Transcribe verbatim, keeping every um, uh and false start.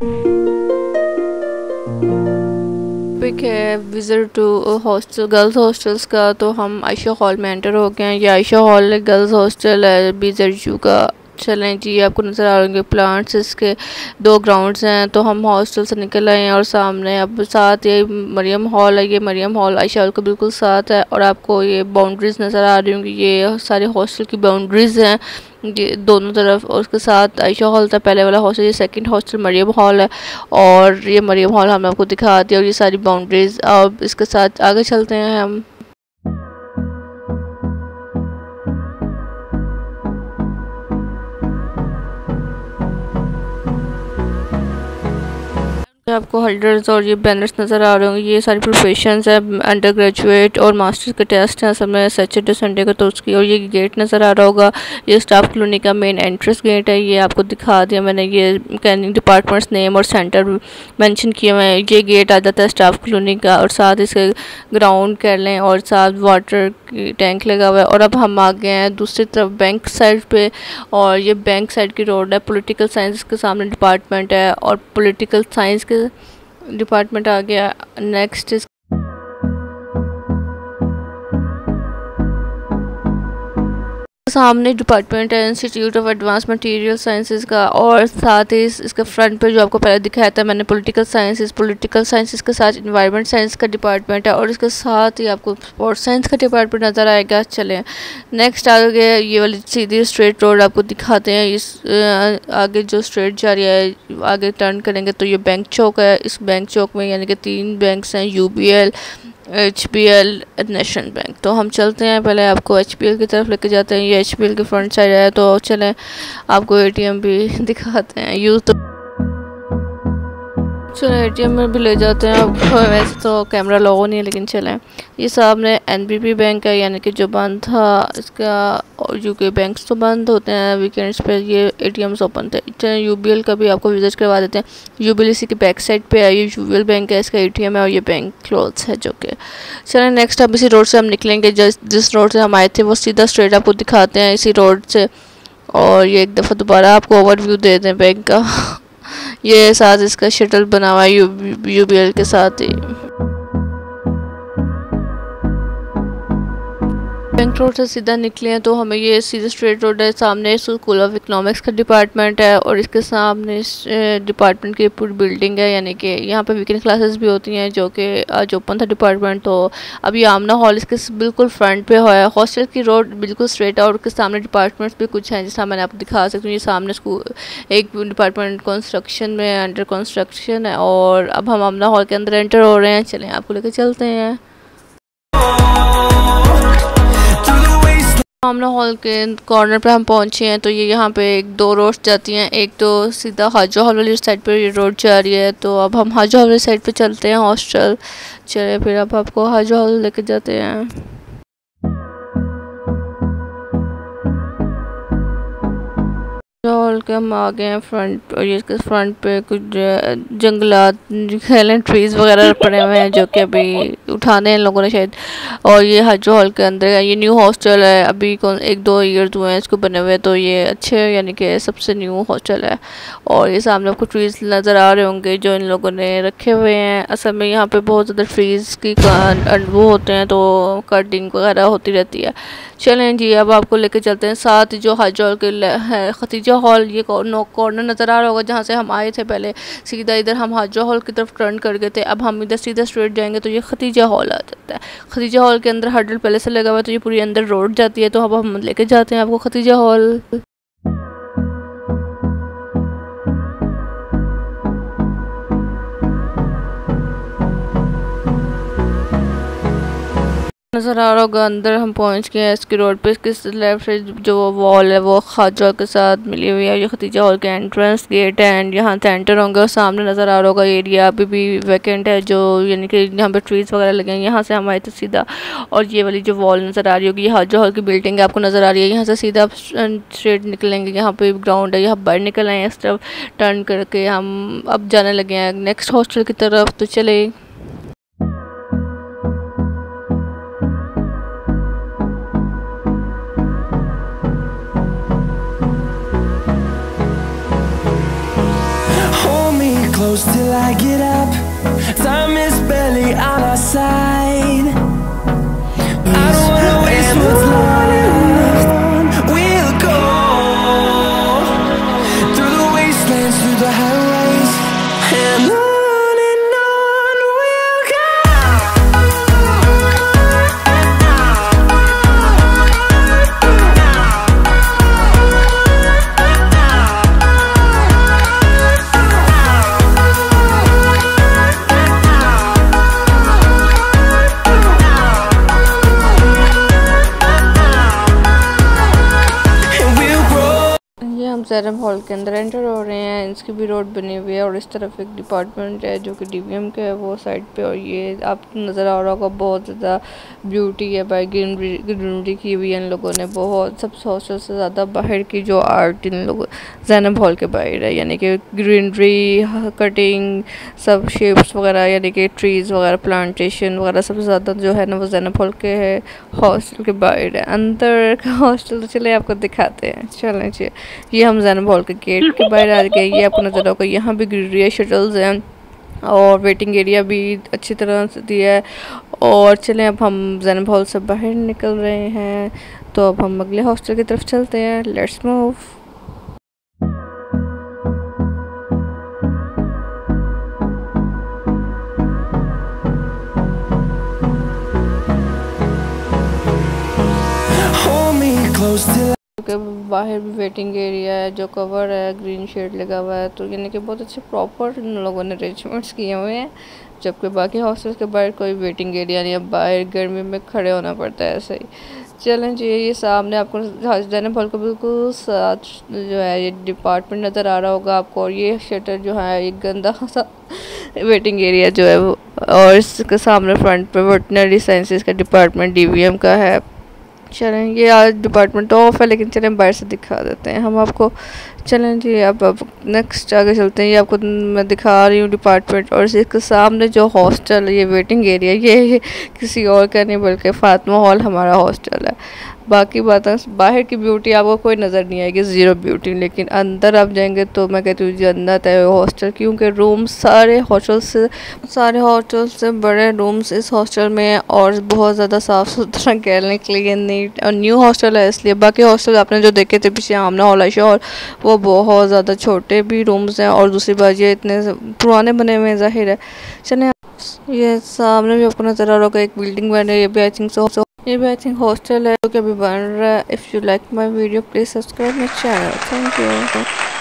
Topic है visit to hostel, girls hostels का। तो हम आयशा हॉल में एंटर हो गए हैं। ये आयशा हॉल गर्ल्स हॉस्टल है बीजेडयू का। चलें जी, आपको नज़र आ रहे प्लांट्स, इसके दो ग्राउंड्स हैं। तो हम हॉस्टल से निकल आए हैं और सामने अब साथ ये मरियम हॉल है। ये मरियम हॉल आयशा हॉल के बिल्कुल साथ है और आपको ये बाउंड्रीज नज़र आ रही होंगी, ये सारे हॉस्टल की बाउंड्रीज हैं ये दोनों तरफ। और उसके साथ आयशा हॉल था पहले वाला हॉस्टल, ये सेकंड हॉस्टल मरियम हॉल है और ये मरियम हॉल हमने आपको दिखा दिया और ये सारी बाउंड्रीज। अब इसके साथ आगे चलते हैं हम। आपको होल्डर्स और ये बैनर्स नज़र आ रहे होंगे, ये सारी प्रोफेशंस है, अंडर ग्रेजुएट और मास्टर्स के टेस्ट हैं सब में सैटरडे संडे को, तो उसकी। और ये गेट नज़र आ रहा होगा, ये स्टाफ कॉलोनी का मेन एंट्रेंस गेट है। ये आपको दिखा दिया मैंने, ये कैनिंग डिपार्टमेंट्स नेम और सेंटर मेंशन किए हुए हैं। ये गेट आ जाता है स्टाफ कॉलोनी का और साथ इसके ग्राउंड कर लें और साथ वाटर की टैंक लगा हुआ है। और अब हम आ गए हैं दूसरी तरफ बैंक साइड पे और ये बैंक साइड की रोड है। पॉलिटिकल साइंस के सामने डिपार्टमेंट है और पॉलिटिकल साइंस के डिपार्टमेंट आ गया। नेक्स्ट सामने डिपार्टमेंट है institute of advance material sciences का और साथ ही इसका फ्रंट पे जो आपको पहले दिखाया था मैंने पॉलिटिकल साइंसेज, पॉलिटिकल साइंसेज के साथ इन्वायरमेंट साइंस का डिपार्टमेंट है और इसके साथ ही आपको स्पोर्ट्स साइंस का डिपार्टमेंट नज़र आएगा। चलें नेक्स्ट आगे ये वाली सीधी स्ट्रेट रोड आपको दिखाते हैं। इस आगे जो स्ट्रेट जा रही है आगे टर्न करेंगे तो ये बैंक चौक है। इस बैंक चौक में यानी कि तीन बैंक्स हैं, U B L, H B L, national bank. तो हम चलते हैं, पहले आपको एच बी एल की तरफ लेके जाते हैं। ये एच बी एल की फ्रंट साइड है तो चलें आपको ए टी एम भी दिखाते हैं। यूँ तो चलो ए टी एम में भी ले जाते हैं। अब वैसे तो कैमरा लोगो नहीं है लेकिन चलें। ये सामने एन बी बी बैंक है यानी कि जो बंद था इसका, और यूके बैंक्स तो बंद होते हैं वीकेंड्स पे, ये ए टी एम्स ओपन थे। चलें यू बी एल का भी आपको विजिट करवा देते हैं। यू बी एल इसी की बैक साइड पे है, ये यू बी एल बैंक है, इसका ए टी एम है और ये बैंक क्लोज है जो कि। चलें नेक्स्ट अब इसी रोड से हम निकलेंगे। जिस जिस रोड से हम आए थे वो सीधा स्ट्रेट आपको दिखाते हैं इसी रोड से। और ये एक दफ़ा दोबारा आपको ओवरव्यू दे दें बैंक का। ये साथ इसका शटल बना हुआ है यू बी एल के साथ ही। बैंक रोड से सीधा निकले हैं तो हमें ये सीधा स्ट्रेट रोड है। सामने स्कूल ऑफ इकोनॉमिक्स का डिपार्टमेंट है और इसके सामने डिपार्टमेंट की पूरी बिल्डिंग है यानी कि यहाँ पे वीकेंड क्लासेस भी होती हैं जो कि आज ओपन था डिपार्टमेंट। तो अभी आमना हॉल इसके बिल्कुल फ्रंट पे है। हॉस्टल की रोड बिल्कुल स्ट्रेट है और उसके सामने डिपार्टमेंट्स भी कुछ हैं जैसा मैंने आपको दिखा सकती हूँ। ये सामने स्कूल एक डिपार्टमेंट कंस्ट्रक्शन में अंडर कंस्ट्रक्शन है और अब हम आमना हॉल के अंदर एंटर हो रहे हैं। चलें आपको लेकर चलते हैं। आमना हॉल के कॉर्नर पे हम पहुंचे हैं तो ये यहाँ पे एक दो रोड्स जाती हैं। एक तो सीधा हाजो हॉल वाली साइड पे ये रोड जा रही है तो अब हम हाजो हॉल वाली साइड पे चलते हैं हॉस्टल। चले फिर अब आपको हाजो हॉल लेके जाते हैं। हॉल के हम आ गए हैं फ्रंट और ये इसके फ्रंट पे कुछ जंगलात खेलें ट्रीज़ वगैरह पड़े हुए हैं जो कि अभी उठाने हैं लोगों ने शायद। और ये हाजो हॉल के अंदर है, ये न्यू हॉस्टल है, अभी कौन एक दो ईयर्स हुए हैं इसको बने हुए तो ये अच्छे यानी कि सबसे न्यू हॉस्टल है। और ये सामने आपको ट्रीज़ नज़र आ रहे होंगे जो इन लोगों ने रखे हुए हैं। असल में यहाँ पे बहुत ज़्यादा ट्रीज़ की वो होते हैं तो कटिंग वगैरह होती रहती है। चलें जी अब आपको लेके चलते हैं साथ जो हाजो हॉल के है खतीजा हॉल। ये कॉर्नर नज़र आ रहा होगा जहाँ से हम आए थे पहले, सीधा इधर हम हाजो हॉल की तरफ टर्न कर गए थे। अब हम इधर सीधा स्ट्रेट जाएंगे तो ये खतीजा हॉल आ जाता है। खतीजा हॉल के अंदर हर्डल पहले से लगा हुआ है तो ये पूरी अंदर रोड जाती है। तो अब हम लेके जाते हैं आपको खतीजा हॉल। नज़र आ रहा होगा अंदर हम पहुंच गए हैं इसकी रोड पे। इसके लेफ्ट साइड जो वॉल है वो खाजा के साथ मिली हुई है। ये खतीजा हॉल के एंट्रेंस गेट है एंड यहाँ से एंटर होंगे और सामने नज़र आ रहा होगा एरिया अभी भी वैकेंट है जो यानी कि यहाँ पे ट्रीज़ वगैरह लगे हैं। यहाँ से हम आए थे सीधा और ये वाली जो वॉल नज़र आ रही होगी ये हाजा हॉल की बिल्डिंग है आपको नज़र आ रही है। यहाँ से सीधा स्ट्रेट निकलेंगे, यहाँ पे ग्राउंड है, यहाँ बाहर निकल आए इस तरफ टर्न करके हम अब जाने लगे हैं नेक्स्ट हॉस्टल की तरफ। तो चले जैनब हॉल के अंदर एंटर हो रहे हैं। इसकी भी रोड बनी हुई है और इस तरफ एक डिपार्टमेंट है जो कि डीवीएम का है वो साइड पे। और ये आपको नज़र आ रहा होगा बहुत ज़्यादा ब्यूटी है भाई, ग्रीनरी ग्रीनरी की हुई है इन लोगों ने बहुत। सब हॉस्टल से ज़्यादा बाहर की जो आर्ट इन लोगों जैनब हॉल के बाहर है, यानी कि ग्रीनरी कटिंग सब शेप्स वगैरह, यानी कि ट्रीज़ वगैरह प्लांटेशन वगैरह सबसे ज़्यादा जो है ना वो जैनब हॉल के है हॉस्टल के बाहर है। अंदर का हॉस्टल तो चले आपको दिखाते हैं, चलें जी। ये हम जैनब हॉल के गेट के बाहर आ गए। ये आपको नज़र होगा यहाँ भी ग्रीनरी शटल्स हैं और वेटिंग एरिया भी अच्छी तरह से दिया है। और चलें अब हम जैनब हॉल से बाहर निकल रहे हैं, तो अब हम अगले हॉस्टल की तरफ चलते हैं। Let's move. के बाहर भी वेटिंग एरिया है जो कवर है, ग्रीन शेड लगा हुआ है, तो यानी कि बहुत अच्छे प्रॉपर इन लोगों ने अरेंजमेंट्स किए हुए हैं। जबकि बाकी हॉस्टल्स के बाहर कोई वेटिंग एरिया नहीं है, बाहर गर्मी में खड़े होना पड़ता है ऐसे ही। चलें जी, ये सामने आपको जैनब हॉल का बिल्कुल साथ जो है ये डिपार्टमेंट नज़र आ रहा होगा आपको। और ये शटर जो है एक गंदा सा वेटिंग एरिया जो है वो, और इसके सामने फ्रंट पे वेटनरी साइंसेस का डिपार्टमेंट डीवीएम का है। चलें, ये आज डिपार्टमेंट तो ऑफ है लेकिन चलें बाहर से दिखा देते हैं हम आपको। चलें जी, अब अब नेक्स्ट आगे चलते हैं। ये आपको मैं दिखा रही हूँ डिपार्टमेंट, और इसके सामने जो हॉस्टल ये वेटिंग एरिया ये, ये किसी और का नहीं बल्कि फातिमा हॉल हमारा हॉस्टल है। बाकी बातें बाहर की ब्यूटी आपको कोई नज़र नहीं आएगी, ज़ीरो ब्यूटी, लेकिन अंदर आप जाएंगे तो मैं कहती हूँ जन्नत है हॉस्टल। क्योंकि रूम सारे हॉस्टल से सारे हॉस्टल से बड़े रूम्स इस हॉस्टल में हैं और बहुत ज़्यादा साफ़ सुथरा कहने के लिए नीट और न्यू हॉस्टल है इसलिए। बाकी हॉस्टल आपने जो देखे थे पीछे आमना हॉल आयशा हॉल वो बहुत ज़्यादा छोटे भी रूम्स हैं, और दूसरी बात ये इतने पुराने बने हुए हैं ज़ाहिर है। चलें, ये सामने भी आपको नज़र आ रहा होगा एक बिल्डिंग बन रही है, ये भी आई थिंक सो ये भी आई थिंक हॉस्टल है जो कि अभी बन रहा है। If you like my video please subscribe my channel. Thank you.